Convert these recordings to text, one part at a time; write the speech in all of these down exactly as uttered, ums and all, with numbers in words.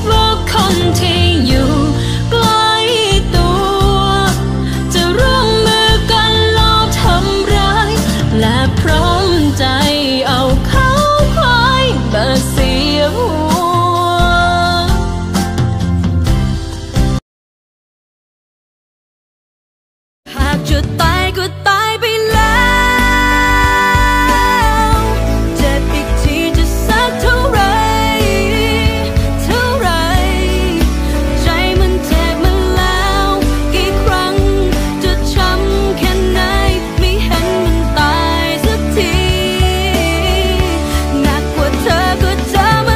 ว่าคนที่อยู่ใกล้ตัวจะร่วมมือกันลอบทำร้ายและพร้อมใจเอาเขาควายมาเสียหัวหากจะตายก็ตายไปแล้วเจ็บอีกทีจะสักเท่าไรเท่าไรใจมันเจ็บมาแล้วกี่ครั้งจะช้ำแค่ไหนไม่เห็นมันตายสักทีหนักกว่าเธอก็เจอมา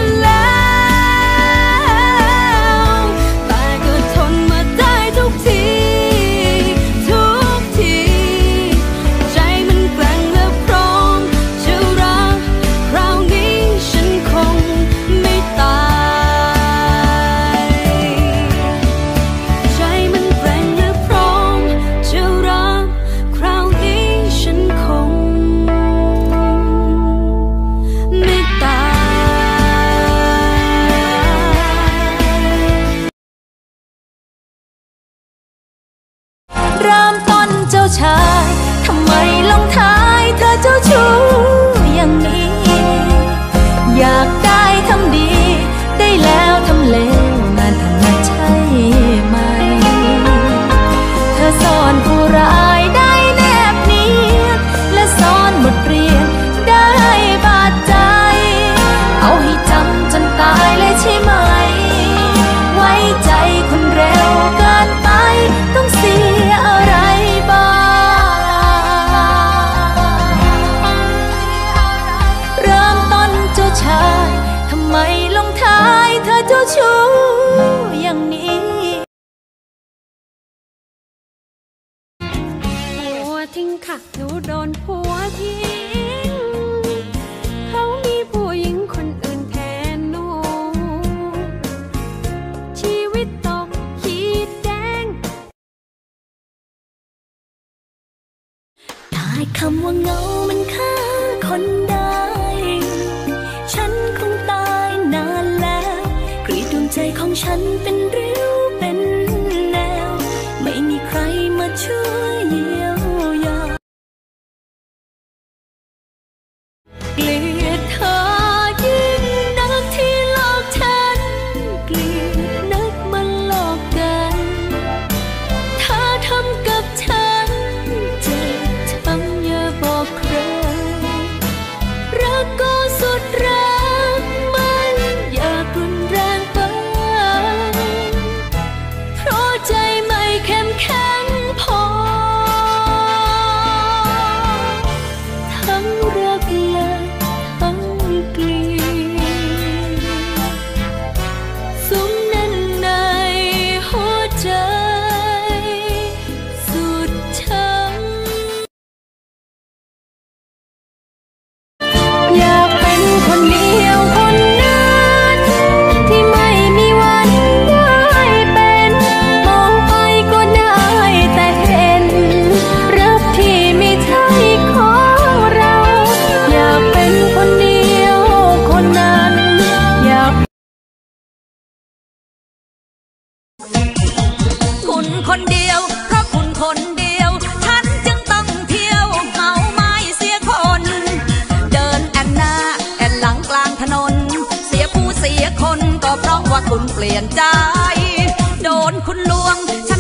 แล้วแต่ก็ทนมาได้ทุกทีทุกทีใจมันแกร่งและพร้อมจะรักคราวนี้ฉันคงไม่ตายใจมันแกร่งและพร้อมจะรักคราวนี้ฉันคงไม่ตายเริ่มต้นเจ้าชายทำไมลงท้ายเธอเจ้าชู้อย่างนี้ อยากได้ทำดีได้แล้วทำเลวงานถนัดใช่ไหม เธอสอนผู้ร้ายได้แนบเนียนและสอนบทเรียนได้บาดใจ เอาให้จำจนตายเลยใช่ไหม ไว้ใจคนเร็วเกินไปต้องเสียอะไรบ้างเริ่มต้นเจ้าชายทำไมลงท้ายเธอเจ้าชู้อย่างนี้ผัวทิ้งค่ะหนูโดนผัวทิ้งเขามีผู้หญิงคนอื่นแทนหนูชีวิตตกขีดแดงตายคำว่าเงามันฆ่าคนได้ฉันคงตายนานแล้วกรีดดวงใจของฉันเป็นริ้วเป็นแนวไม่มีใครมาช่วยเยียวยาเกลียดเธอยิ่งนักที่หลอกฉันเกลียดนักมันหลอกกันเธอทำกับฉันเจ็บช้ำอย่าบอกใครรักก็สุดรักมันอย่ารุนแรงไปเพราะใจไม่เข้มแข็งพอทั้งรักและทั้งเกลียดสุมแน่นในหัวใจสุดช้ำอยากเป็นคนเดียวคนนั้นที่ไม่มีวันได้เป็นมองไปก็ได้แต่เห็นรักที่ไม่ใช่ของเราอยากเป็นคนเดียวคนนั้นอยากคุณคนเดียวเพราะคุณคนเดียวฉันจึงต้องเที่ยวเหงาไม่เสียคน เดินแอนหน้าแอนหลังกลางถนนเสียผู้เสียคนก็เพราะว่าคุณเปลี่ยนใจโดนคุณลวงฉัน